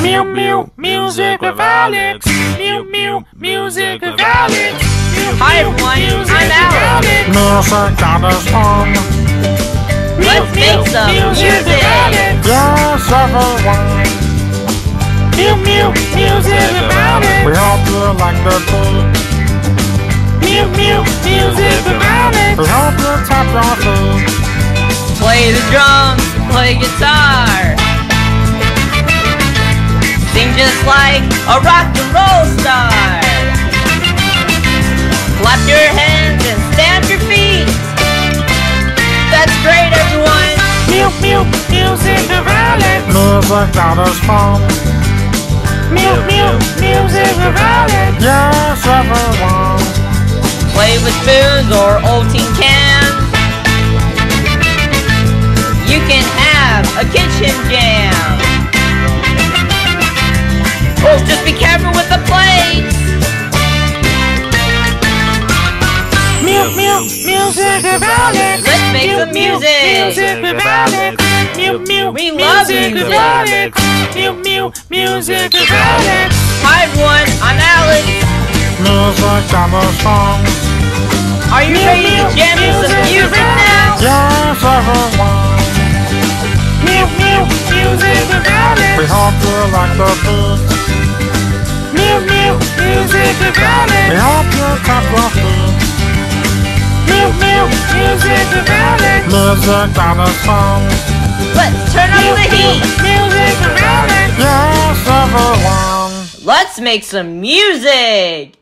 Mew Mew Music with Alex. Mew Mew Music with Alex. Hi everyone, I'm Alex. Music that is fun. Let's make some music. Yes, everyone. Mew Mew Music with Alex. We hope you like the beat. Mew Mew Music with Alex. We hope you tap your feet. Play the drums, play guitar. Sing just like a rock and roll star. Clap your hands and stamp your feet. That's great, everyone. Mew Mew Music with Alex. Music that is fun. Mew Mew Music with Alex. Yes, everyone. Play with spoons or old tin cans. You can have a kitchen jam. Oh, just be careful with the plates. Mew Mew Music with Alex. Let's make some music. Music with Alex. Mew Mew We love Music with music. Alex. Mew Mew Music with Alex. Hi everyone, I'm Alex. Music that is fun. Are you ready to jam in some music now? Yes, everyone. Mew Mew Music with We Alex. hope you like the beat. Mew Mew Music with We Alex. hope you tap your feet. Mew Mew Music with Alex. Music that is fun. Let's turn up the heat. Music with Alex. Yes, everyone. Let's make some music.